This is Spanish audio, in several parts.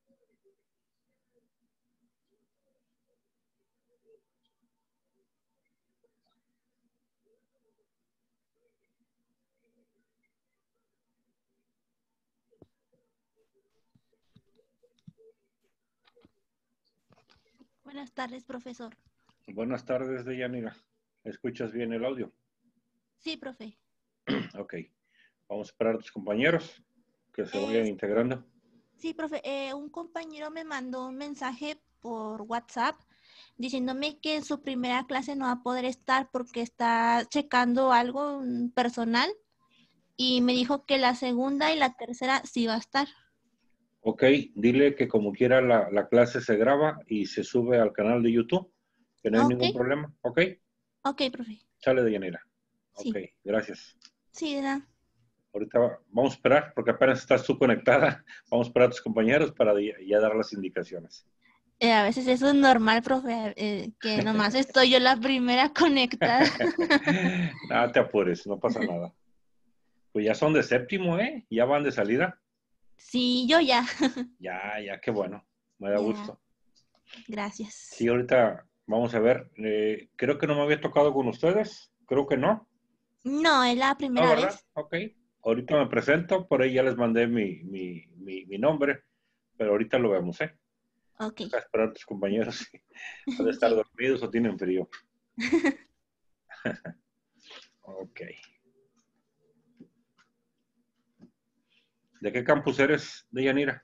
Buenas tardes, profesor. Buenas tardes, Deyanira. ¿Escuchas bien el audio? Sí, profe. Ok. Vamos a esperar a tus compañeros que se vayan integrando. Sí, profe. Un compañero me mandó un mensaje por WhatsApp diciéndome que en su primera clase no va a poder estar porque está checando algo personal y me dijo que la segunda y la tercera sí va a estar. Ok, dile que como quiera la clase se graba y se sube al canal de YouTube, que no hay ningún problema. Ok. Ok, profe. Sale, Deyanira. Sí. Ok, gracias. Sí, de nada. Ahorita vamos a esperar, porque apenas estás tú conectada. Vamos a esperar a tus compañeros para ya dar las indicaciones. A veces eso es normal, profe, que nomás estoy yo la primera conectada. Nada, te apures, no pasa nada. Pues ya son de séptimo, ¿eh? Ya van de salida. Sí, yo ya. Ya, qué bueno. Me da Ya. gusto. Gracias. Sí, ahorita vamos a ver. Creo que no me había tocado con ustedes. Creo que no. No, es la No, primera ¿verdad? vez. Ok. Ahorita me presento, por ahí ya les mandé mi nombre, pero ahorita lo vemos, ¿eh? Ok. Deja esperar a tus compañeros. Han de estar Sí. dormidos o tienen frío. Ok. ¿De qué campus eres, Deyanira?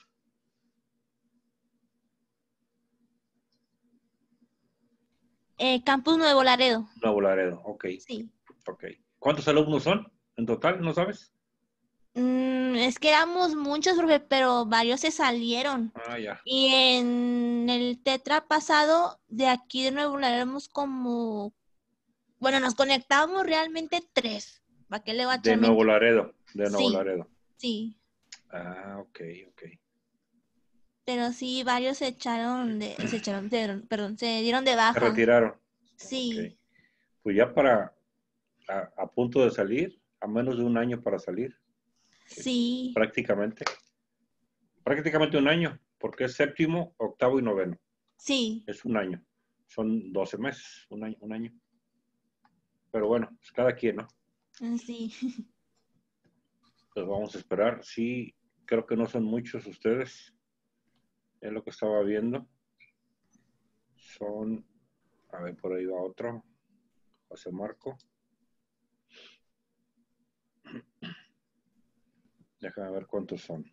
Campus Nuevo Laredo. Nuevo Laredo, ok. Sí. Ok. ¿Cuántos alumnos son en total? ¿No sabes? Es que éramos muchos, profe, pero varios se salieron. Ah, ya. Y en el tetra pasado, de aquí de Nuevo Laredo, éramos como... Bueno, nos conectábamos realmente 3. ¿Para qué le voy a De echar Nuevo mentiras? Laredo, de Nuevo Sí, Laredo. sí. Ah, ok. Pero sí, varios perdón, se dieron de Se baja. retiraron. Ok. Sí, Pues ya a punto de salir, a menos de un año para salir. sí, Prácticamente. Prácticamente un año, porque es séptimo, octavo y noveno. sí. Es un año. Son 12 meses, un año. Pero bueno, pues cada quien, ¿no? Sí. Pues vamos a esperar. Sí, creo que no son muchos ustedes. Es lo que estaba viendo. Son, a ver, por ahí va otro. José Marco. Déjame ver cuántos son.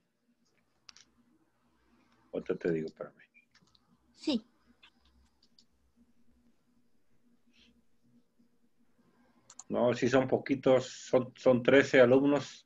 Ahorita te digo, espérame. Sí. No, sí son poquitos. Son 13 alumnos.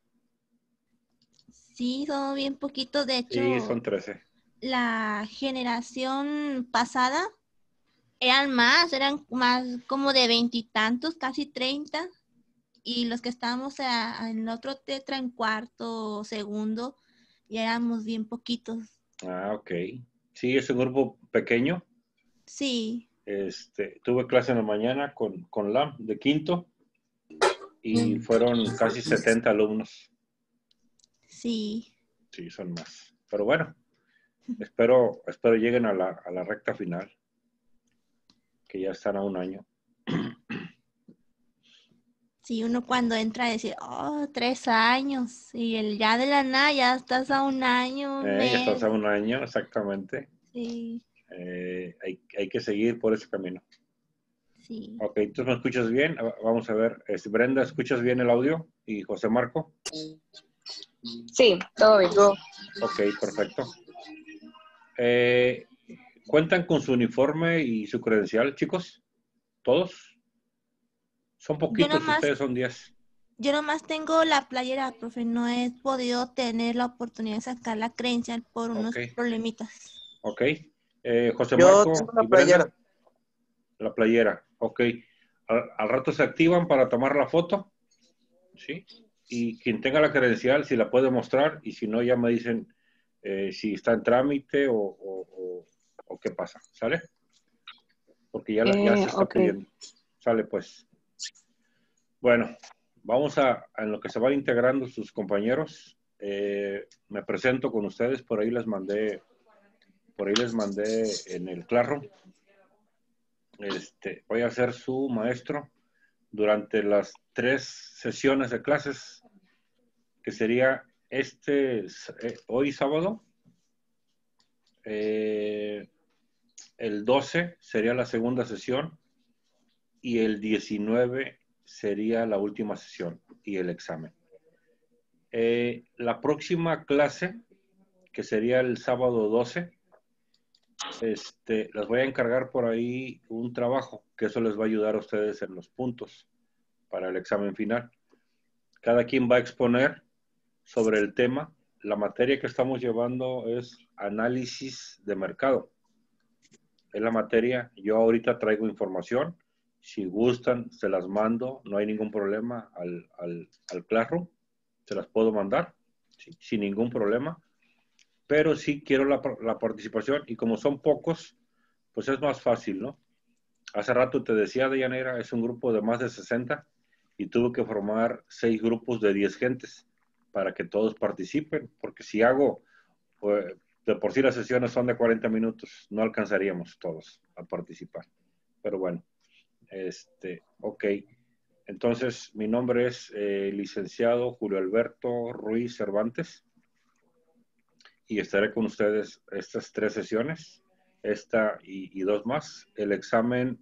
Sí, son bien poquitos. De Sí, hecho, son 13. la generación pasada eran más como de 20 y tantos, casi 30. Y los que estábamos en el otro tetra, en cuarto o segundo, ya éramos bien poquitos. Ah, ok. Sí, es un grupo pequeño. Sí. Tuve clase en la mañana con LAM de quinto y fueron casi 70 alumnos. Sí. Sí, son más. Pero bueno, espero lleguen a la recta final, que ya están a un año. Sí, uno cuando entra a decir, oh, 3 años, y el ya de la nada ya estás a un año, Ya estás a mes. un año, exactamente. Sí, Hay que seguir por ese camino. sí. Ok, ¿tú me escuchas bien? Vamos a ver. Brenda, ¿escuchas bien el audio? ¿Y José Marco? Sí, todo bien. Ok, perfecto. ¿Cuentan con su uniforme y su credencial, chicos? ¿Todos? Son Yo poquitos, nomás, ustedes son 10. yo nomás tengo la playera, profe, no he podido tener la oportunidad de sacar la credencial por Ok, unos problemitas. ok. José Yo Marco tengo una y Brenda, playera. la playera. Ok. Al rato se activan para tomar la foto, ¿sí? Y quien tenga la credencial, si la puede mostrar, y si no, ya me dicen si está en trámite o qué pasa, ¿sale? Porque ya se está Ok. pidiendo. Sale, pues. Bueno, vamos en lo que se van integrando sus compañeros. Me presento con ustedes, por ahí les mandé por ahí les mandé en el Classroom. Voy a ser su maestro durante las 3 sesiones de clases, que sería hoy sábado, el 12 sería la segunda sesión y el 19 sería la última sesión y el examen. La próxima clase, que sería el sábado 12, les voy a encargar por ahí un trabajo, que eso les va a ayudar a ustedes en los puntos para el examen final. Cada quien va a exponer sobre el tema. La materia que estamos llevando es análisis de mercado. Es la materia. Yo ahorita traigo información. Si gustan, se las mando. No hay ningún problema al Classroom. Se las puedo mandar sin ningún problema. Pero sí quiero la participación. Y como son pocos, pues es más fácil, ¿no? Hace rato te decía, Deyanira, es un grupo de más de 60 y tuve que formar 6 grupos de 10 gentes para que todos participen, porque si hago, pues, de por sí las sesiones son de 40 minutos, no alcanzaríamos todos a participar. Pero bueno, ok. Entonces, mi nombre es licenciado Julio Alberto Ruiz Cervantes y estaré con ustedes estas 3 sesiones, esta y 2 más. El examen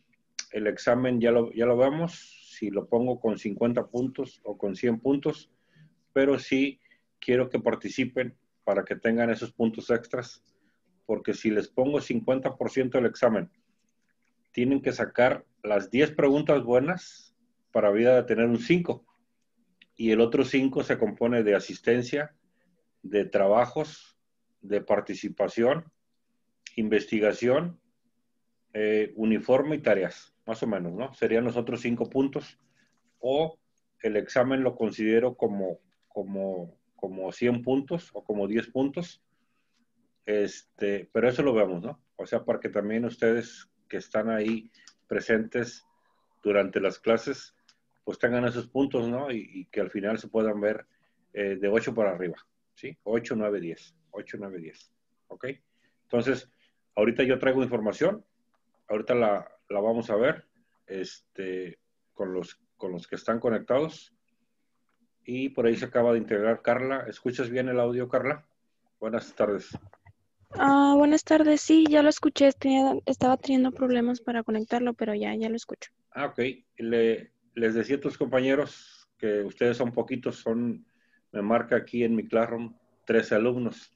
ya lo vemos, si lo pongo con 50 puntos o con 100 puntos, pero sí quiero que participen para que tengan esos puntos extras, porque si les pongo 50% del examen, tienen que sacar las 10 preguntas buenas para vida de tener un 5, y el otro 5 se compone de asistencia, de trabajos, de participación, investigación, uniforme y tareas, más o menos, ¿no? Serían los otros 5 puntos, o el examen lo considero como 100 puntos o como 10 puntos, pero eso lo vemos, ¿no? O sea, para que también ustedes que están ahí presentes durante las clases, pues tengan esos puntos, ¿no? Y que al final se puedan ver de 8 para arriba, ¿sí? 8, 9, 10. 8, 9, 10. ¿Ok? Entonces, ahorita yo traigo información. Ahorita la vamos a ver con los que están conectados. Y por ahí se acaba de integrar Carla. ¿Escuchas bien el audio, Carla? Buenas tardes. Buenas tardes, sí, ya lo escuché, estaba teniendo problemas para conectarlo, pero ya lo escucho. Ok. Les decía a tus compañeros que ustedes son poquitos, me marca aquí en mi Classroom 13 alumnos.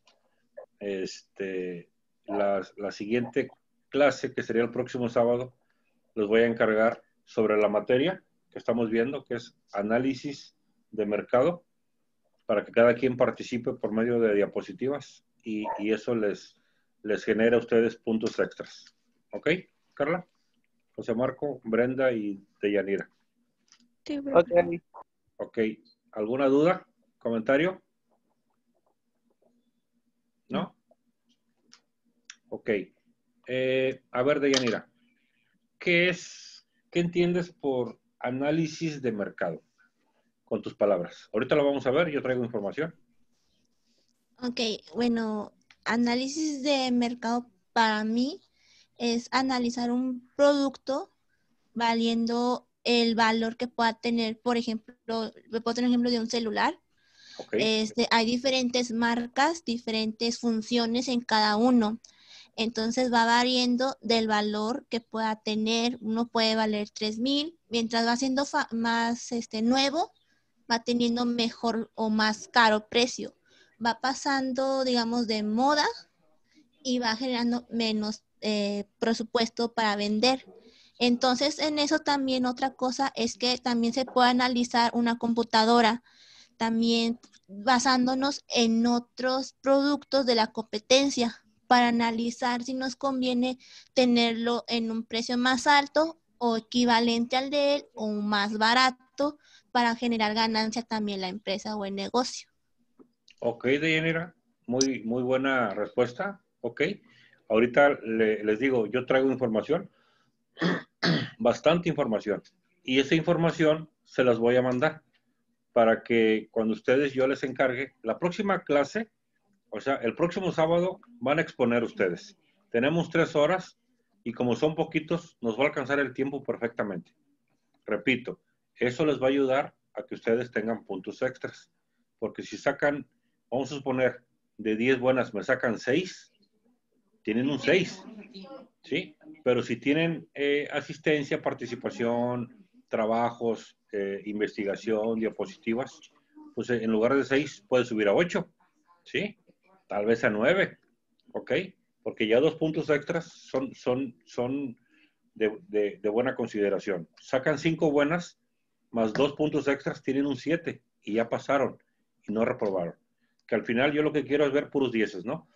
La siguiente clase, que sería el próximo sábado, les voy a encargar sobre la materia que estamos viendo, que es análisis de mercado, para que cada quien participe por medio de diapositivas y eso les genera a ustedes puntos extras. ¿Ok, Carla? José Marco, Brenda y Deyanira. Sí, Ok. Ok. ¿Alguna duda? ¿Comentario? ¿No? Ok. A ver, Deyanira, ¿qué entiendes por análisis de mercado? Con tus palabras. Ahorita lo vamos a ver, yo traigo información. Ok, bueno, análisis de mercado para mí es analizar un producto valiendo el valor que pueda tener, por ejemplo, le puedo tener un ejemplo de un celular. Okay. Hay diferentes marcas, diferentes funciones en cada uno. Entonces va variando del valor que pueda tener. Uno puede valer 3,000, mientras va siendo más nuevo, va teniendo mejor o más caro precio. Va pasando, digamos, de moda y va generando menos presupuesto para vender. Entonces, en eso también otra cosa es que también se puede analizar una computadora, también basándonos en otros productos de la competencia para analizar si nos conviene tenerlo en un precio más alto o equivalente al de él o más barato para generar ganancia también la empresa o el negocio. Ok, Deyanira, muy buena respuesta. Ok, ahorita les digo, yo traigo información, bastante información, y esa información se las voy a mandar para que cuando yo les encargue, la próxima clase O sea, el próximo sábado van a exponer ustedes. Tenemos 3 horas y como son poquitos, nos va a alcanzar el tiempo perfectamente. Repito, eso les va a ayudar a que ustedes tengan puntos extras. Porque si sacan, vamos a suponer, de 10 buenas me sacan 6, tienen un 6, ¿sí? Pero si tienen asistencia, participación, trabajos, investigación, diapositivas, pues en lugar de 6 puede subir a 8, ¿sí? Tal vez a 9, ¿ok? Porque ya 2 puntos extras son de buena consideración. Sacan 5 buenas, más 2 puntos extras, tienen un 7 y ya pasaron y no reprobaron. Que al final yo lo que quiero es ver puros 10, ¿no?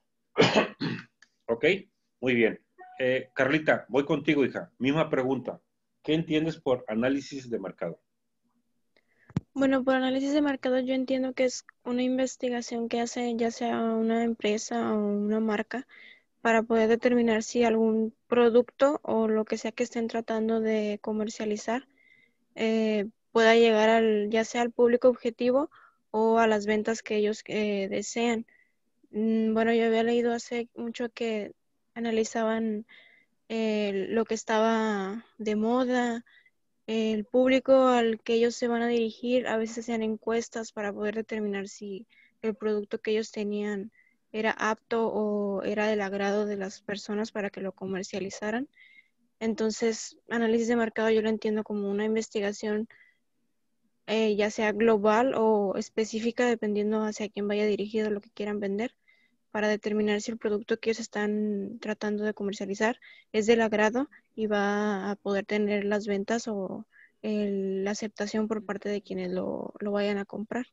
¿Ok? Muy bien. Carlita, voy contigo, hija. Misma pregunta. ¿Qué entiendes por análisis de mercado? Bueno, por análisis de mercado yo entiendo que es una investigación que hace ya sea una empresa o una marca para poder determinar si algún producto o lo que sea que estén tratando de comercializar pueda llegar ya sea al público objetivo o a las ventas que ellos desean. Bueno, yo había leído hace mucho que analizaban lo que estaba de moda, el público al que ellos se van a dirigir, a veces hacían encuestas para poder determinar si el producto que ellos tenían era apto o era del agrado de las personas para que lo comercializaran. Entonces, análisis de mercado yo lo entiendo como una investigación ya sea global o específica, dependiendo hacia quién vaya dirigido lo que quieran vender, para determinar si el producto que ellos están tratando de comercializar es del agrado y va a poder tener las ventas o la aceptación por parte de quienes lo vayan a comprar.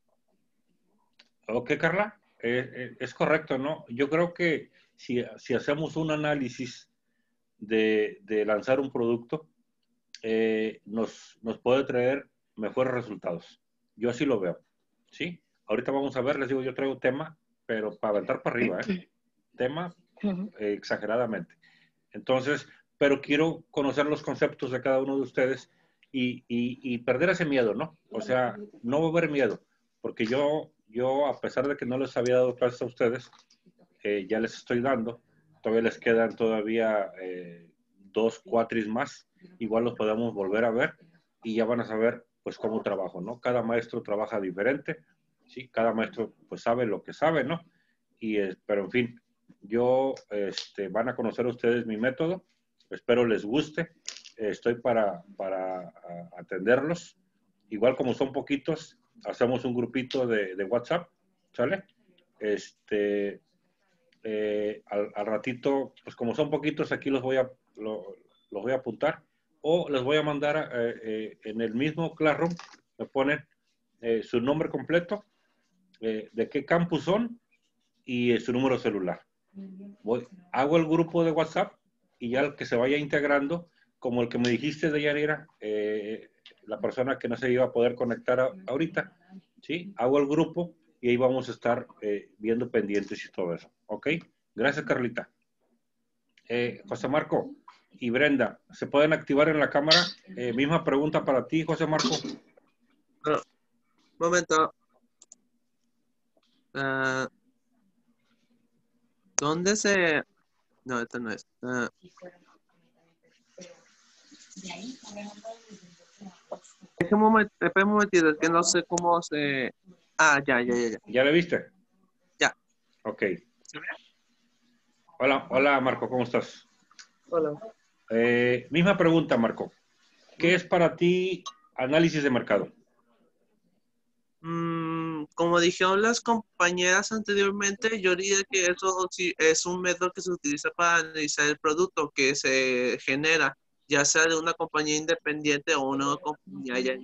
Ok, Carla, es correcto, ¿no? Yo creo que si hacemos un análisis de lanzar un producto, nos puede traer mejores resultados. Yo así lo veo, ¿sí? Ahorita vamos a ver, les digo, yo traigo tema, pero para aventar para arriba, ¿eh? Tema exageradamente. Entonces, pero quiero conocer los conceptos de cada uno de ustedes y perder ese miedo, ¿no? O sea, no va a haber miedo, porque yo, a pesar de que no les había dado clases a ustedes, ya les estoy dando, todavía les quedan todavía 2 cuatris más, igual los podemos volver a ver y ya van a saber pues cómo trabajo, ¿no? Cada maestro trabaja diferente, ¿sí? Cada maestro pues sabe lo que sabe, ¿no? Pero en fin, van a conocer ustedes mi método, espero les guste, estoy para atenderlos, igual como son poquitos, hacemos un grupito de WhatsApp, ¿sale? Al ratito, pues como son poquitos, aquí los voy a apuntar o les voy a mandar en el mismo Classroom, me ponen su nombre completo, de qué campus son y su número celular. Hago el grupo de WhatsApp y ya el que se vaya integrando, como el que me dijiste de Yanira, la persona que no se iba a poder conectar ahorita, ¿sí? Hago el grupo y ahí vamos a estar viendo pendientes y todo eso, ¿ok? Gracias, Carlita. José Marco y Brenda, ¿se pueden activar en la cámara? Misma pregunta para ti, José Marco. Momento. ¿Dónde se...? No, esto no es. Espera un momentito, es que no sé cómo se... ya. ¿Ya le viste? Ya. Ok. Hola, Marco, ¿cómo estás? Hola. Misma pregunta, Marco. ¿Qué es para ti análisis de mercado? Como dijeron las compañeras anteriormente, yo diría que eso sí es un método que se utiliza para analizar el producto que se genera, ya sea de una compañía independiente o una compañía ya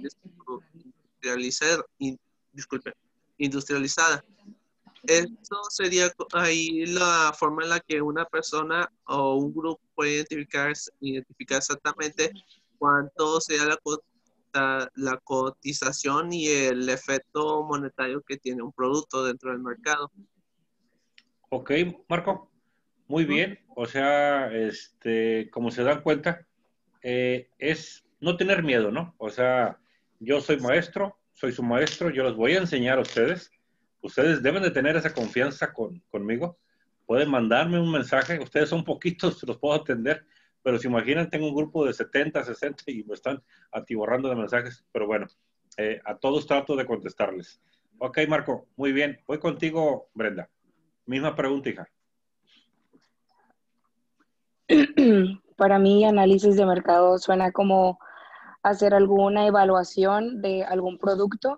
industrializada. Eso sería ahí la forma en la que una persona o un grupo puede identificar exactamente cuánto sea la cotización y el efecto monetario que tiene un producto dentro del mercado. Ok, Marco, muy bien. O sea, como se dan cuenta, es no tener miedo, ¿no? O sea, yo soy maestro, soy su maestro, yo les voy a enseñar a ustedes, ustedes deben de tener esa confianza conmigo. Pueden mandarme un mensaje. Ustedes son poquitos, los puedo atender. Pero si imaginan, tengo un grupo de 70, 60 y me están atiborrando de mensajes. Pero bueno, a todos trato de contestarles. Ok, Marco, muy bien. Voy contigo, Brenda. Misma pregunta, hija. Para mí, análisis de mercado suena como hacer alguna evaluación de algún producto,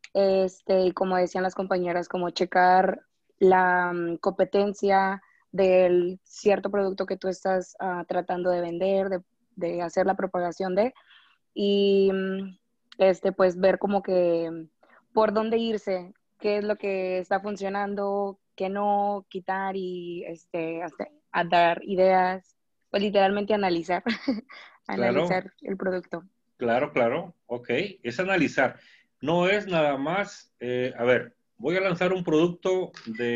y como decían las compañeras, como checar la competencia del cierto producto que tú estás tratando de vender, de hacer la propagación de, y pues ver como que por dónde irse, qué es lo que está funcionando, qué no, quitar y hasta a dar ideas, pues literalmente analizar, Claro, analizar el producto. claro, claro. Ok, es analizar. No es nada más, a ver, voy a lanzar un producto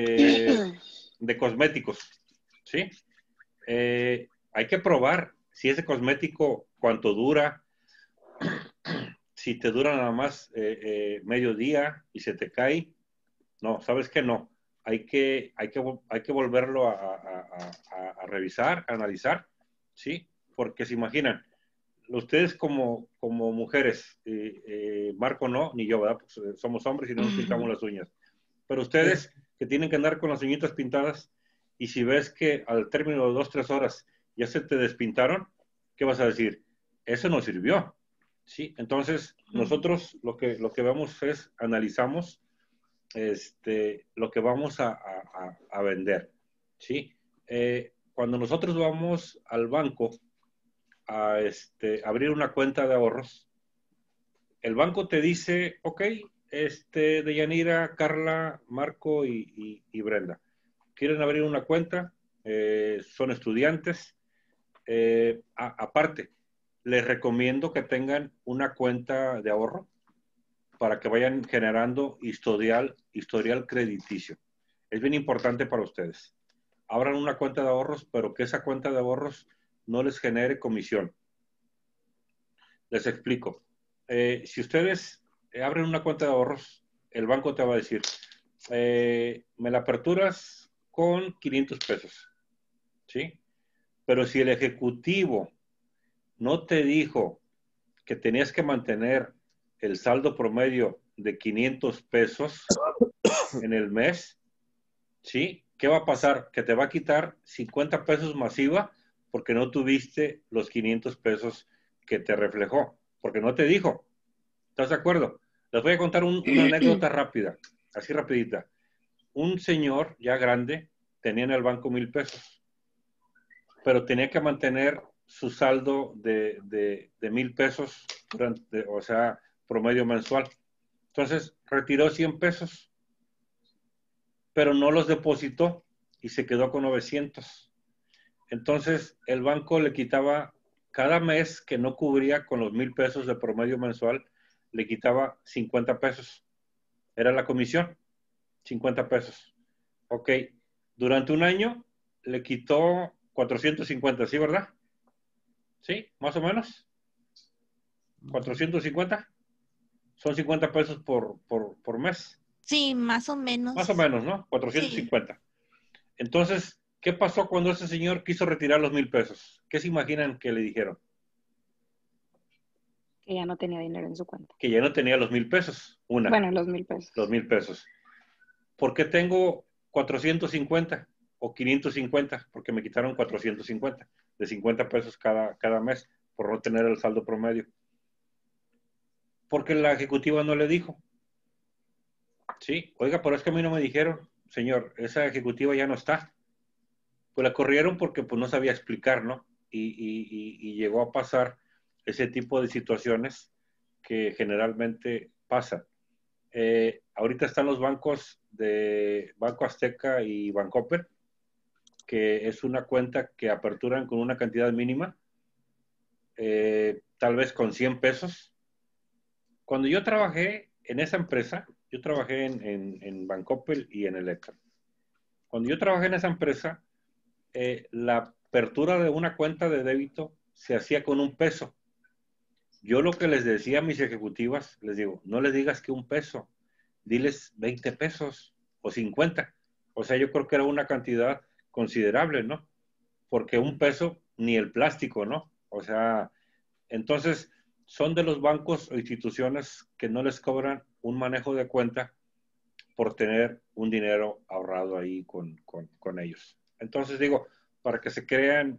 de cosméticos, ¿sí? Hay que probar si ese cosmético, cuánto dura, si te dura nada más medio día y se te cae. No, ¿sabes qué? No. Hay que volverlo a revisar, a analizar, ¿sí? Porque se imaginan, ustedes como mujeres, Marco no, ni yo, ¿verdad? Pues, somos hombres y no nos pintamos las uñas. Pero ustedes que tienen que andar con las uñitas pintadas y si ves que al término de 2, 3 horas ya se te despintaron, ¿qué vas a decir? Eso no sirvió, ¿sí? Entonces, nosotros lo que vemos es, analizamos lo que vamos a vender, ¿sí? Cuando nosotros vamos al banco a abrir una cuenta de ahorros, el banco te dice, ok, Deyanira, Carla, Marco y Brenda, quieren abrir una cuenta, son estudiantes, aparte, les recomiendo que tengan una cuenta de ahorro para que vayan generando historial crediticio. Es bien importante para ustedes. Abran una cuenta de ahorros, pero que esa cuenta de ahorros no les genere comisión. Les explico. Si ustedes abren una cuenta de ahorros, el banco te va a decir, me la aperturas con 500 pesos, ¿sí? Pero si el ejecutivo no te dijo que tenías que mantener el saldo promedio de 500 pesos en el mes, ¿sí? ¿Qué va a pasar? Que te va a quitar 50 pesos masiva porque no tuviste los 500 pesos que te reflejó, porque no te dijo. ¿Estás de acuerdo? Les voy a contar una anécdota rápida, así rapidita. Un señor ya grande tenía en el banco 1,000 pesos, pero tenía que mantener su saldo de 1,000 pesos, o sea, promedio mensual. Entonces, retiró 100 pesos, pero no los depositó y se quedó con 900. Entonces, el banco le quitaba cada mes que no cubría con los 1,000 pesos de promedio mensual, le quitaba 50 pesos. Era la comisión, 50 pesos. Ok, durante un año le quitó 450, ¿sí, verdad? ¿Sí? ¿Más o menos? ¿450? Son 50 pesos por mes. Sí, más o menos. Más o menos, ¿no? Sí. 450. Entonces, ¿qué pasó cuando ese señor quiso retirar los 1,000 pesos? ¿Qué se imaginan que le dijeron? Que ya no tenía dinero en su cuenta. Que ya no tenía los 1,000 pesos. Bueno, los 1,000 pesos. Los 1,000 pesos. ¿Por qué tengo 450 o 550? Porque me quitaron 450 de 50 pesos cada mes por no tener el saldo promedio. Porque la ejecutiva no le dijo. Sí, oiga, pero es que a mí no me dijeron, señor, esa ejecutiva ya no está. Pues la corrieron porque pues no sabía explicar, ¿no? Y llegó a pasar ese tipo de situaciones que generalmente pasan. Ahorita están los bancos de Banco Azteca y Bancoppel, que es una cuenta que aperturan con una cantidad mínima, tal vez con 100 pesos. Cuando yo trabajé en esa empresa, yo trabajé en Bancoppel y en Electra. Cuando yo trabajé en esa empresa, la apertura de una cuenta de débito se hacía con 1 peso. Yo lo que les decía a mis ejecutivas, les digo, no les digas que 1 peso, diles 20 pesos o 50. O sea, yo creo que era una cantidad considerable, ¿no? Porque un peso ni el plástico, ¿no? O sea, entonces son de los bancos o instituciones que no les cobran un manejo de cuenta por tener un dinero ahorrado ahí con ellos. Entonces digo, para que creen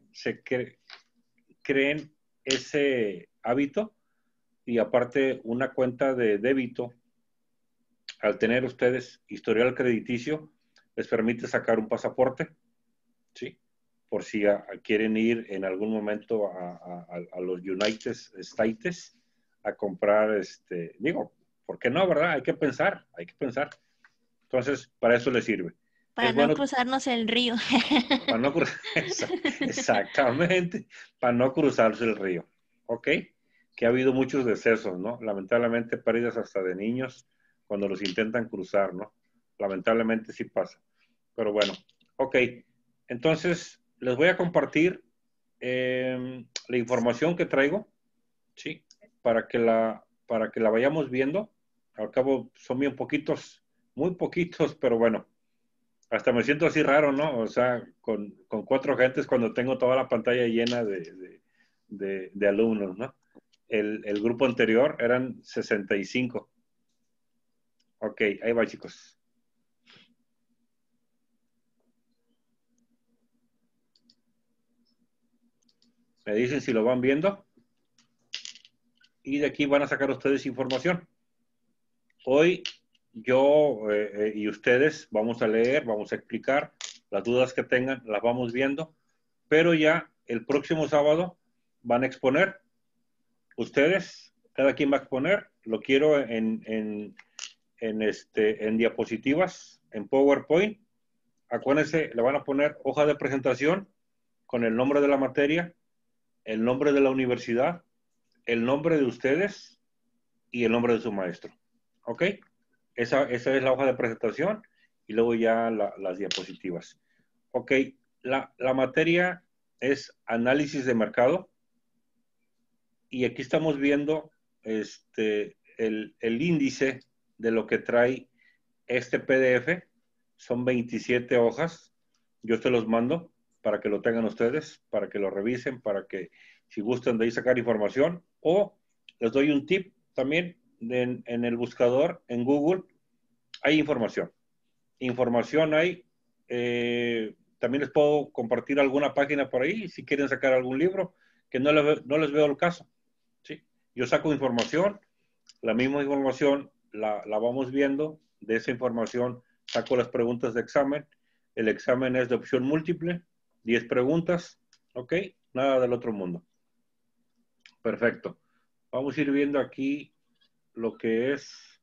ese hábito y aparte una cuenta de débito, al tener ustedes historial crediticio, les permite sacar un pasaporte, ¿sí? Por si quieren ir en algún momento a los United States a comprar, digo, ¿por qué no, verdad? Hay que pensar. Entonces, para eso les sirve. Para Es no bueno, cruzarnos el río. para no cruzar, exactamente, para no cruzarse el río, ¿ok? Que ha habido muchos decesos, ¿no? Lamentablemente pérdidas hasta de niños cuando los intentan cruzar, ¿no? Lamentablemente sí pasa. Pero bueno, ok. Entonces, les voy a compartir la información que traigo, ¿sí? Para que la vayamos viendo. Al cabo son bien poquitos, muy poquitos, pero bueno, hasta me siento así raro, ¿no? O sea, con 4 gentes cuando tengo toda la pantalla llena de alumnos, ¿no? El grupo anterior eran 65. Ok, ahí va, chicos. Me dicen si lo van viendo. Y de aquí van a sacar ustedes información. Hoy yo y ustedes vamos a leer, vamos a explicar las dudas que tengan, las vamos viendo, pero ya el próximo sábado van a exponer. Ustedes, cada quien va a exponer, lo quiero en diapositivas, en PowerPoint. Acuérdense, le van a poner hoja de presentación con el nombre de la materia, el nombre de la universidad, el nombre de ustedes y el nombre de su maestro. ¿Ok? Esa es la hoja de presentación y luego ya las diapositivas. Ok, la materia es análisis de mercado y aquí estamos viendo el índice de lo que trae este PDF. Son 27 hojas. Yo se los mando para que lo tengan ustedes, para que lo revisen, para que si gustan de ahí sacar información. O les doy un tip también en el buscador, en Google, hay información. Información hay. También les puedo compartir alguna página por ahí si quieren sacar algún libro, que no les veo el caso. ¿Sí? Yo saco información, la misma información la vamos viendo, de esa información saco las preguntas de examen, el examen es de opción múltiple, 10 preguntas, ¿ok? Nada del otro mundo. Perfecto. Vamos a ir viendo aquí lo que es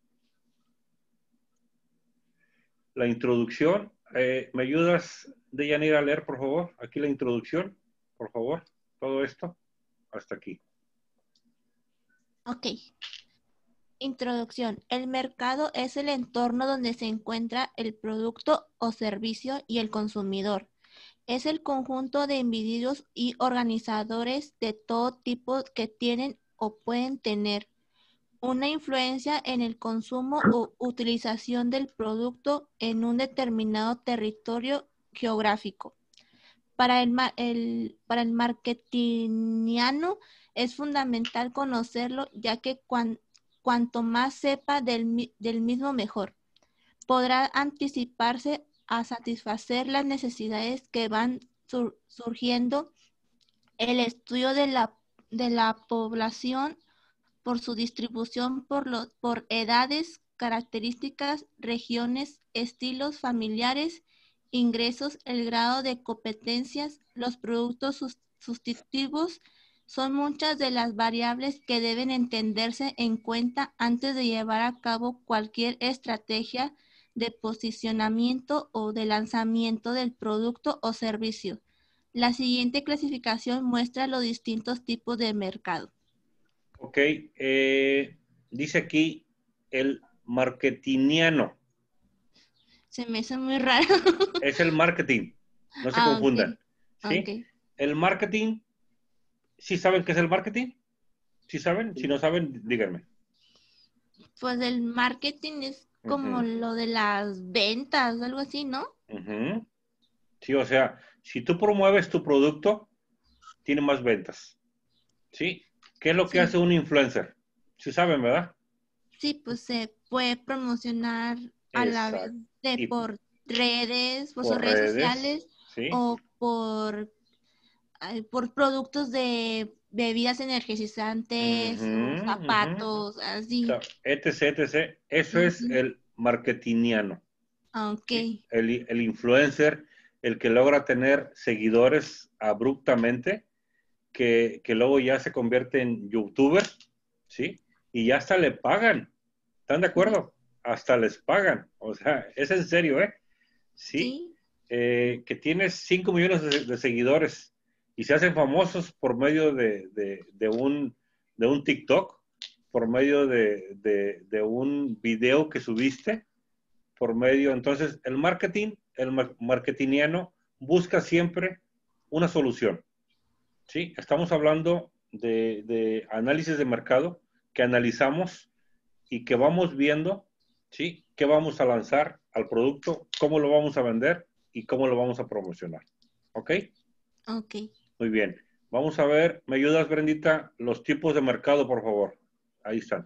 la introducción. ¿Me ayudas, Deyanira, a leer, por favor? Aquí la introducción, por favor. Todo esto, hasta aquí. Ok. Introducción. El mercado es el entorno donde se encuentra el producto o servicio y el consumidor. Es el conjunto de individuos y organizadores de todo tipo que tienen o pueden tener una influencia en el consumo o utilización del producto en un determinado territorio geográfico. Para el marketingiano es fundamental conocerlo, ya que cuanto más sepa del mismo mejor. Podrá anticiparse a satisfacer las necesidades que van surgiendo, el estudio de la población por su distribución por edades, características, regiones, estilos familiares, ingresos, el grado de competencias, los productos sustitutivos, son muchas de las variables que deben entenderse en cuenta antes de llevar a cabo cualquier estrategia de posicionamiento o de lanzamiento del producto o servicio. La siguiente clasificación muestra los distintos tipos de mercado. Ok, dice aquí el marketingiano. Se me hizo muy raro. Es el marketing, no se confundan. ¿Sí? Okay. El marketing, ¿sí saben qué es el marketing? ¿Sí saben? Si no saben, díganme. Pues el marketing es como Ujú. lo de las ventas, algo así, ¿no? Ujú. Sí, o sea, si tú promueves tu producto, tiene más ventas. ¿Sí? ¿Qué es lo que hace Sí, un influencer? Sí saben, ¿verdad? sí, pues se puede promocionar a la vez Exacto. de Y por redes, por sus por redes redes, sociales ¿sí? o por productos de bebidas energizantes Ujú, o ujú. zapatos, O sea, así. etc, etc. Eso es Ujú. el marketingiano, Ok, ¿sí? El influencer, el que logra tener seguidores abruptamente, que luego ya se convierte en youtuber, ¿sí? Y ya hasta le pagan. ¿Están de sí, acuerdo? Hasta les pagan. O sea, es en serio, ¿eh? Sí. sí, Que tienes 5 millones de seguidores y se hacen famosos por medio de un TikTok, por medio de un video que subiste, por medio, entonces el marketing, el marketingiano busca siempre una solución, ¿sí? Estamos hablando de análisis de mercado que analizamos y que vamos viendo, ¿sí? ¿Qué vamos a lanzar al producto? ¿Cómo lo vamos a vender? ¿Y cómo lo vamos a promocionar? ¿Ok? ok. Muy bien. Vamos a ver, ¿me ayudas, Brendita? Los tipos de mercado, por favor. Ahí están.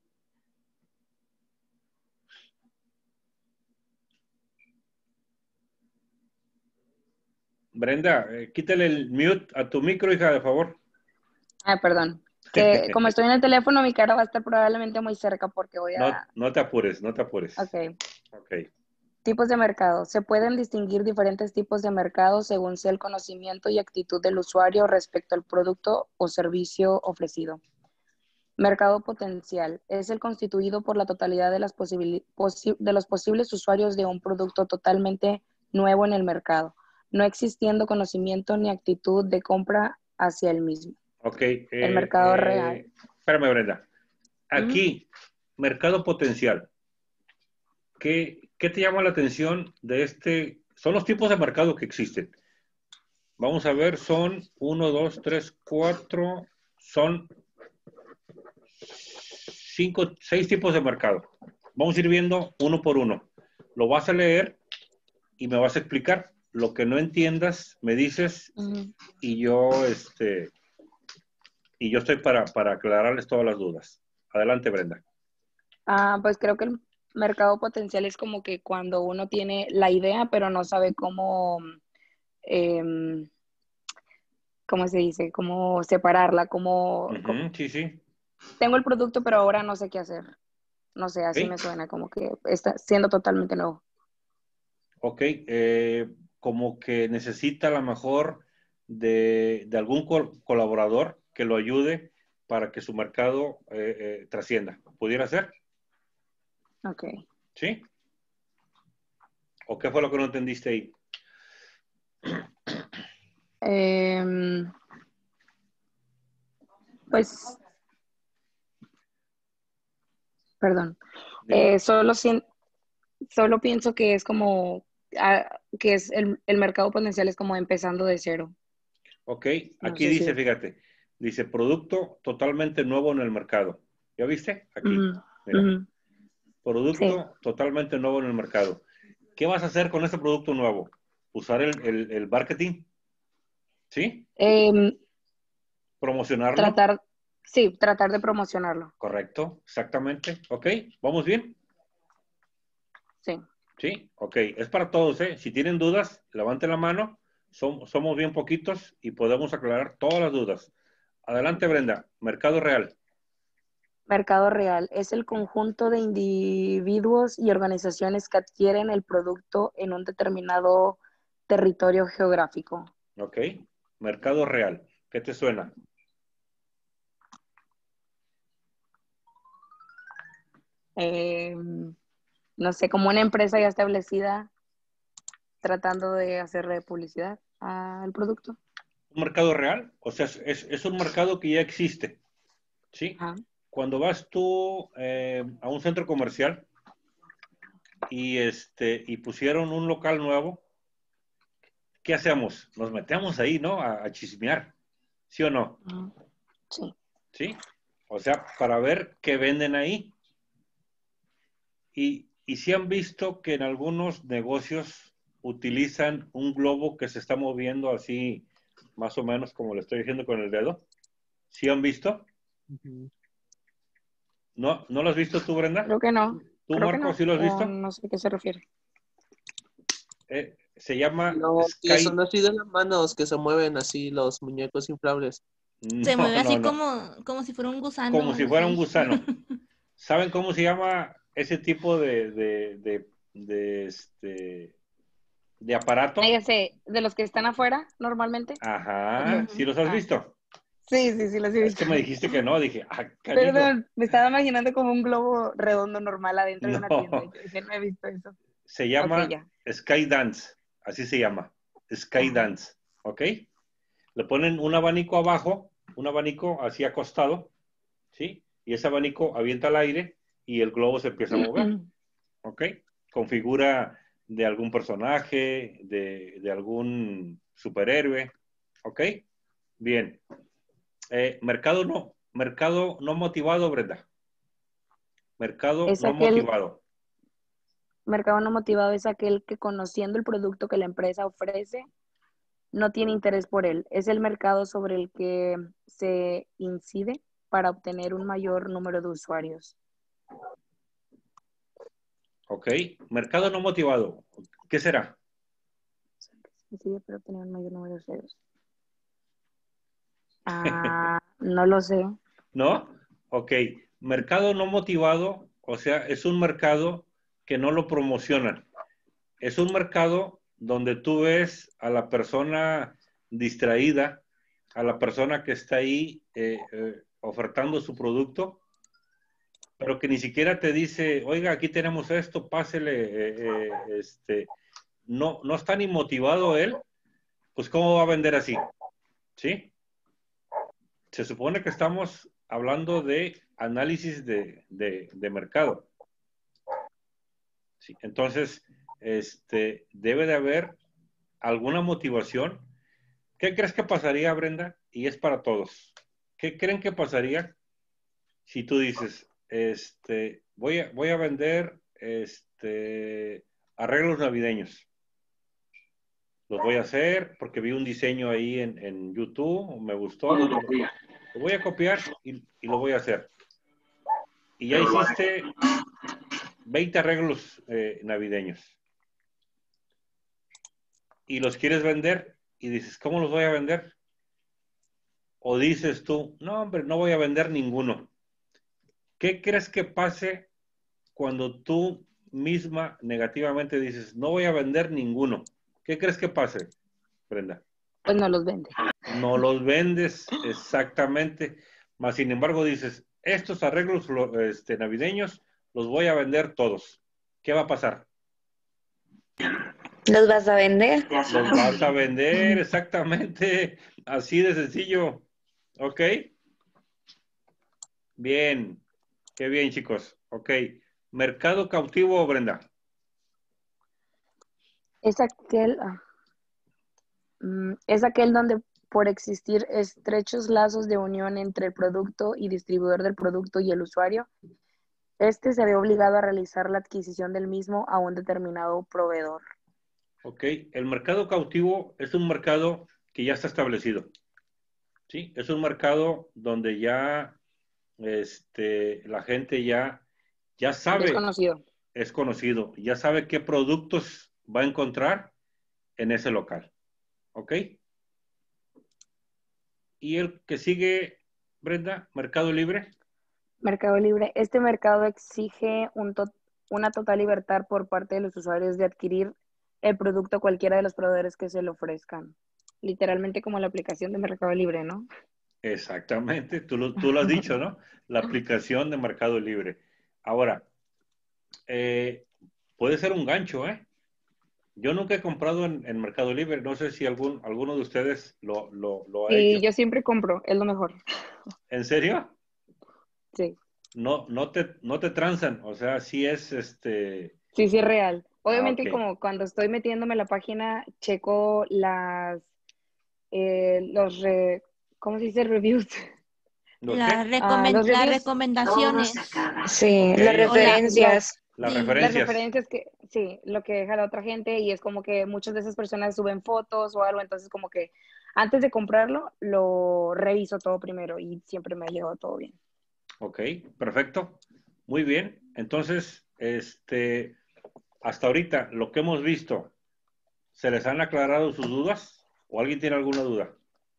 Brenda, quítale el mute a tu micro, hija, de favor. Ah, perdón. Que como estoy en el teléfono, mi cara va a estar probablemente muy cerca porque voy No, a... no te apures, no te apures. Ok. Ok. Tipos de mercado. Se pueden distinguir diferentes tipos de mercado según sea el conocimiento y actitud del usuario respecto al producto o servicio ofrecido. Mercado potencial. Es el constituido por la totalidad de, de los posibles usuarios de un producto totalmente nuevo en el mercado, no existiendo conocimiento ni actitud de compra hacia el mismo. Ok. El mercado real. Espérame, Brenda. Ujú. Aquí, mercado potencial. ¿Qué te llama la atención de este? Son los tipos de mercado que existen. Vamos a ver, son uno, 2, 3, 4, son 5, 6 tipos de mercado. Vamos a ir viendo uno por uno. Lo vas a leer y me vas a explicar. Lo que no entiendas, me dices Ujú. y yo estoy para aclararles todas las dudas. Adelante, Brenda. Pues creo que el mercado potencial es como que cuando uno tiene la idea, pero no sabe cómo, em, ¿cómo se dice? Cómo separarla, Ujú, sí, sí. tengo el producto, pero ahora no sé qué hacer. No sé, así Ok. me suena, como que está siendo totalmente nuevo. Ok, como que necesita a lo mejor de algún colaborador que lo ayude para que su mercado trascienda. ¿Pudiera ser? Ok. ¿Sí? ¿O qué fue lo que no entendiste ahí? Em, pues, perdón. Dime. Solo, solo pienso que es como, que es el mercado potencial es como empezando de cero. Ok, No aquí sé si... dice, fíjate, dice producto totalmente nuevo en el mercado. ¿Ya viste? Aquí, Ujú, mira, ujú, sí. producto totalmente nuevo en el mercado. ¿Qué vas a hacer con este producto nuevo? Usar el marketing, ¿sí? Em, Promocionarlo. tratar, sí, tratar de promocionarlo. Correcto, exactamente. Ok, ¿vamos bien? Sí. Sí, ok. Es para todos, ¿eh? Si tienen dudas, levanten la mano. Somos bien poquitos y podemos aclarar todas las dudas. Adelante, Brenda. Mercado real. Mercado real es el conjunto de individuos y organizaciones que adquieren el producto en un determinado territorio geográfico. Ok. Mercado real. ¿Qué te suena? Eh, no sé, como una empresa ya establecida tratando de hacerle publicidad al producto. ¿Un mercado real? O sea, es un mercado que ya existe. ¿Sí? Ajá. Cuando vas tú a un centro comercial y pusieron un local nuevo, ¿qué hacemos? Nos metemos ahí, ¿no? A chismear. ¿Sí o no? Ujú. Sí. ¿Sí? O sea, para ver qué venden ahí. y si han visto que en algunos negocios utilizan un globo que se está moviendo así, más o menos como le estoy diciendo con el dedo. ¿Sí han visto? ¿No lo has visto tú, Brenda? Creo que no. ¿Tú, Creo Marco, que no. sí lo has visto? No sé a qué se refiere. Se llama Los que Sky. son así de las manos que se mueven así, los muñecos inflables. Se mueve así No. como si fuera un gusano. Como o si algo fuera un así. gusano. ¿Saben cómo se llama ese tipo de aparato? Ya sé, de los que están afuera normalmente. Ajá, ¿sí los has Ah, visto? sí, los he Es visto. que me dijiste que no, dije, canijo. Perdón, me estaba imaginando como un globo redondo normal adentro de una tienda. No, Y yo dije, no he visto eso. se llama Ok, ya. Sky Dance, así se llama, Sky Ajá. Dance, ¿ok? Le ponen un abanico abajo, un abanico así acostado, ¿sí? Y ese abanico avienta al aire y el globo se empieza a mover, ¿ok? Con figura de algún personaje, de algún superhéroe, ¿ok? Bien. Mercado no motivado, Brenda. Mercado Es no aquel motivado. mercado no motivado, es aquel que conociendo el producto que la empresa ofrece, no tiene interés por él. Es el mercado sobre el que se incide para obtener un mayor número de usuarios. ¿Ok? Mercado no motivado. ¿Qué será? Incide para obtener un mayor número de usuarios. No lo sé. ¿No? Ok. Mercado no motivado, o sea, es un mercado que no lo promocionan. Es un mercado donde tú ves a la persona distraída, a la persona que está ahí ofertando su producto, pero que ni siquiera te dice, oiga, aquí tenemos esto, pásele, no está ni motivado él, pues ¿cómo va a vender así? ¿Sí? Se supone que estamos hablando de análisis de mercado. ¿Sí? Entonces, debe de haber alguna motivación. ¿Qué crees que pasaría, Brenda? Y es para todos. ¿Qué creen que pasaría si tú dices, voy a vender arreglos navideños? Los voy a hacer porque vi un diseño ahí en YouTube, me gustó, lo voy a copiar y lo voy a hacer. Y ya hiciste 20 arreglos navideños. Y los quieres vender y dices, ¿cómo los voy a vender? O dices tú, no, hombre, no voy a vender ninguno. ¿Qué crees que pase cuando tú misma negativamente dices, no voy a vender ninguno? ¿Qué crees que pase, Brenda? Pues no los vende. No los vendes exactamente, mas sin embargo dices, estos arreglos navideños los voy a vender todos. ¿Qué va a pasar? ¿Los vas a vender? Los vas a vender exactamente, así de sencillo. ¿Ok? Bien, qué bien, chicos. Ok, mercado cautivo, Brenda. Es aquel donde por existir estrechos lazos de unión entre el producto y distribuidor del producto y el usuario, se ve obligado a realizar la adquisición del mismo a un determinado proveedor. Ok, el mercado cautivo es un mercado que ya está establecido. ¿Sí? Es un mercado donde ya la gente ya sabe, Desconocido. es conocido, ya sabe qué productos va a encontrar en ese local. ¿Ok? Y el que sigue, Brenda, Mercado Libre. Mercado Libre. Este mercado exige una total libertad por parte de los usuarios de adquirir el producto a cualquiera de los proveedores que se le ofrezcan. Literalmente como la aplicación de Mercado Libre, ¿no? Exactamente, tú lo has dicho, ¿no? La aplicación de Mercado Libre. Ahora, puede ser un gancho, ¿eh? Yo nunca he comprado en Mercado Libre, no sé si alguno de ustedes lo ha hecho. Sí, yo siempre compro, es lo mejor. ¿En serio? Sí. No te transan, o sea, sí es Sí, es real. Obviamente, ok. como cuando estoy metiéndome en la página, checo ¿cómo se dice? Reviews. ¿Los qué? Los Las reviews. recomendaciones. Sí, Ok, las ok. O la, referencias. Las Sí. Las referencias. referencias que, sí, lo que deja la otra gente y es como que muchas de esas personas suben fotos o algo, entonces como que antes de comprarlo lo reviso todo primero y siempre me ha llegado todo bien. Ok, perfecto. Muy bien. Entonces, hasta ahorita, lo que hemos visto, ¿se les han aclarado sus dudas? ¿O alguien tiene alguna duda?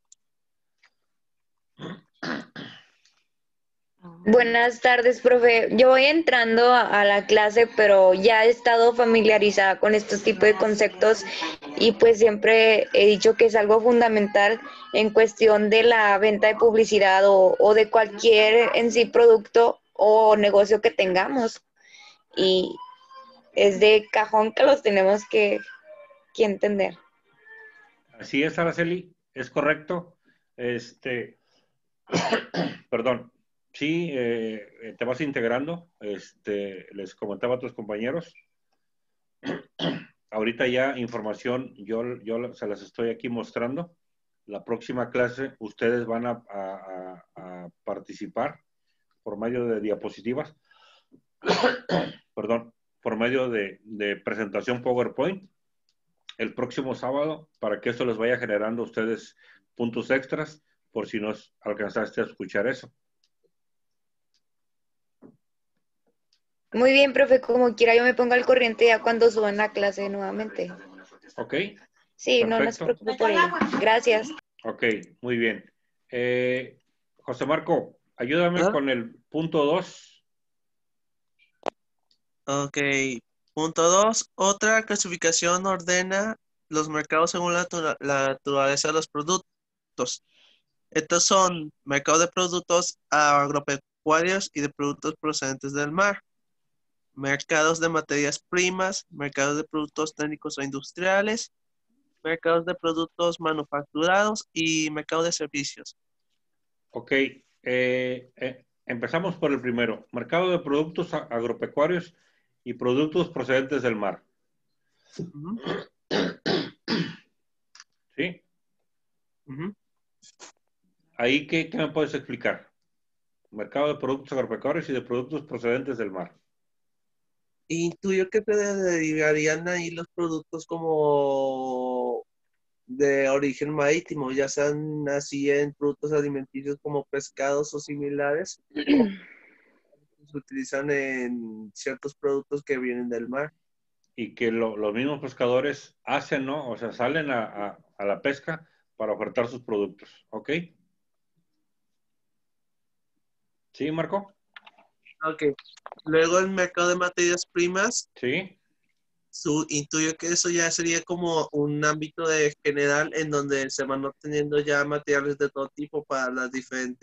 Buenas tardes, profe. Yo voy entrando a la clase, pero ya he estado familiarizada con este tipo de conceptos y pues siempre he dicho que es algo fundamental en cuestión de la venta de publicidad o de cualquier en sí producto o negocio que tengamos. Y es de cajón que los tenemos que entender. Así es, Araceli, es correcto. Perdón. Sí, te vas integrando. Les comentaba a tus compañeros. Ahorita ya información, yo se las estoy aquí mostrando. La próxima clase ustedes van a participar por medio de diapositivas, perdón, por medio de presentación PowerPoint el próximo sábado para que esto les vaya generando a ustedes puntos extras por si no alcanzaste a escuchar eso. Muy bien, profe, como quiera yo me pongo al corriente ya cuando suban la clase nuevamente. Ok, Sí, no nos perfecto. preocupe por ello. Gracias. Ok, muy bien. José Marco, ayúdame ¿Ah? con el punto 2. Ok. Punto 2. Otra clasificación ordena los mercados según la naturaleza de los productos. Estos son mercados de productos agropecuarios y de productos procedentes del mar, mercados de materias primas, mercados de productos técnicos o industriales, mercados de productos manufacturados y mercado de servicios. Ok, empezamos por el primero. Mercado de productos agropecuarios y productos procedentes del mar. Ujú, ¿Sí? ujú. Ahí, ¿qué me puedes explicar? Mercado de productos agropecuarios y de productos procedentes del mar. Intuyo que te derivarían ahí los productos como de origen marítimo, ya sean así en productos alimenticios como pescados o similares, o se utilizan en ciertos productos que vienen del mar. Y que los mismos pescadores hacen, ¿no? O sea, salen a la pesca para ofertar sus productos. ¿Ok? ¿Sí, Marco? Ok. Luego el mercado de materias primas, Sí. intuyo que eso ya sería como un ámbito de general en donde se van obteniendo ya materiales de todo tipo para las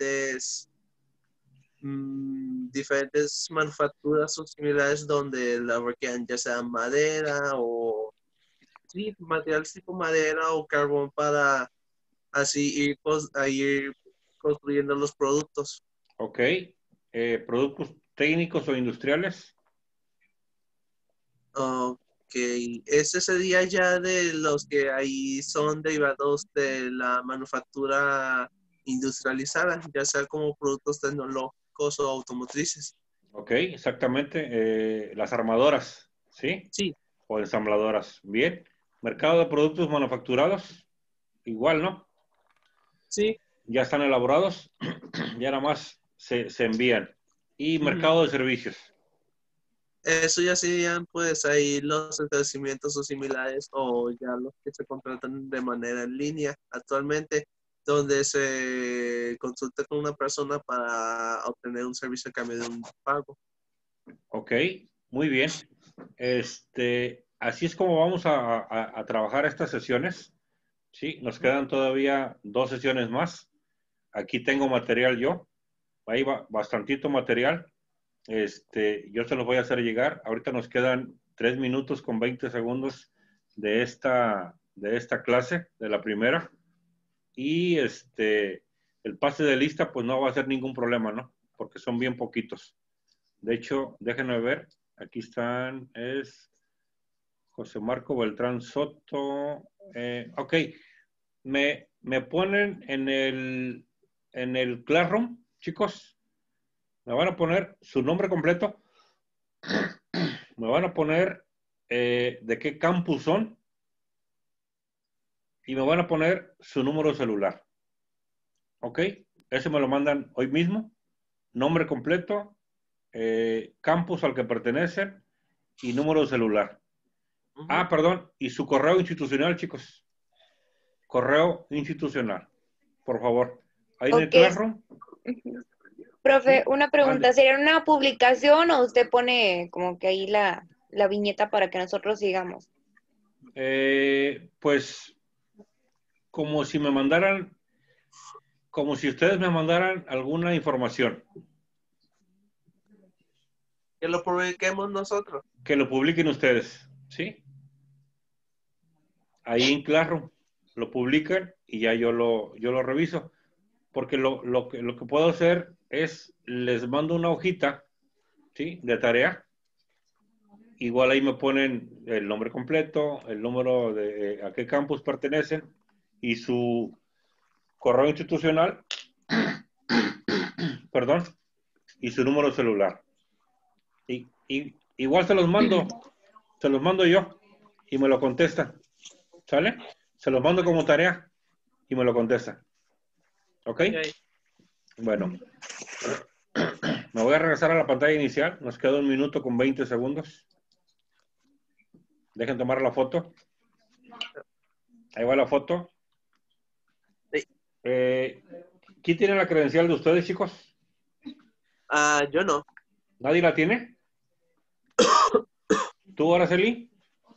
diferentes manufacturas o similares donde la requieran ya sea madera o sí, materiales tipo madera o carbón para así ir construyendo los productos. Ok. Productos técnicos o industriales. Ok, ese sería ya de los que ahí son derivados de la manufactura industrializada, ya sea como productos tecnológicos o automotrices. Ok, exactamente. Las armadoras, ¿sí? Sí, O ensambladoras. Bien. Mercado de productos manufacturados. Igual, ¿no? sí. Ya están elaborados. Ya nada más se envían. Y Ujú. mercado de servicios. Eso ya serían pues ahí los establecimientos o similares o ya los que se contratan de manera en línea actualmente, donde se consulta con una persona para obtener un servicio a cambio de un pago. Ok, muy bien. Así es como vamos a trabajar estas sesiones. Sí, nos quedan todavía 2 sesiones más. Aquí tengo material yo. Ahí va bastantito material. Yo se los voy a hacer llegar. Ahorita nos quedan 3 minutos con 20 segundos de esta clase, de la primera. Y el pase de lista, pues no va a ser ningún problema, ¿no? Porque son bien poquitos. De hecho, déjenme ver. Aquí están, es José Marco Beltrán Soto. Ok, me ponen en el Classroom, chicos. Me van a poner su nombre completo me van a poner de qué campus son y me van a poner su número celular. ¿Ok? Eso me lo mandan hoy mismo. Nombre completo, campus al que pertenecen y número de celular. Ah, perdón, y su correo institucional, chicos. Correo institucional, por favor. Ahí en el Ok. Classroom. Profe, Sí, una pregunta, mande. ¿sería una publicación o usted pone como que ahí la viñeta para que nosotros sigamos? Pues como si me mandaran, como si ustedes me mandaran alguna información, Que lo publiquemos nosotros. que lo publiquen ustedes, ¿sí? Ahí en Classroom lo publican y ya yo lo reviso. Porque lo que puedo hacer es, les mando una hojita, ¿sí? De tarea. Igual ahí me ponen el nombre completo, el número de a qué campus pertenecen y su correo institucional, perdón, y su número celular. Igual se los mando yo y me lo contestan. ¿Sale? Se los mando como tarea y me lo contestan. ¿Ok? Ok. Bueno, me voy a regresar a la pantalla inicial. Nos queda 1 minuto con 20 segundos. Dejen tomar la foto. Ahí va la foto. Sí. ¿Quién tiene la credencial de ustedes, chicos? Yo no. ¿Nadie la tiene? ¿Tú, Araceli?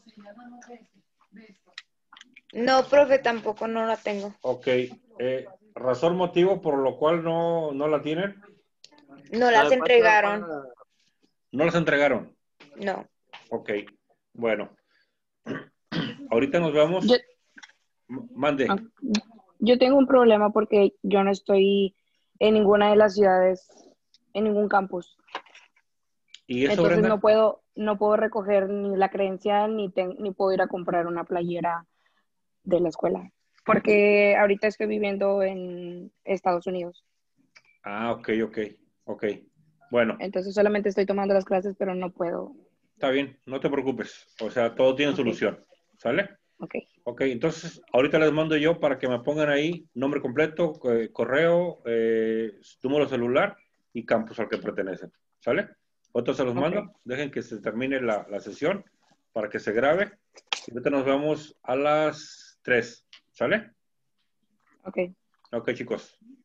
No, profe, tampoco no la tengo. Ok. ¿Razón, motivo por lo cual no la tienen? No las entregaron. No las entregaron. No. Ok. Bueno. Ahorita nos vemos. Yo, Mande. yo tengo un problema porque yo no estoy en ninguna de las ciudades, en ningún campus. ¿Y eso, Entonces Brenda? no puedo recoger ni la credencial ni puedo ir a comprar una playera de la escuela. Porque ahorita estoy viviendo en Estados Unidos. Ah, ok. Bueno, Entonces solamente estoy tomando las clases, pero no puedo. está bien, no te preocupes. O sea, todo tiene Ok, solución. ¿Sale? ok. Ok, entonces ahorita les mando yo para que me pongan ahí nombre completo, correo, número celular y campus al que pertenecen. ¿Sale? Otros se los Ok. mando. Dejen que se termine la sesión para que se grabe. Y ahorita nos vemos a las 3. ¿Sale? Ok. Ok, chicos.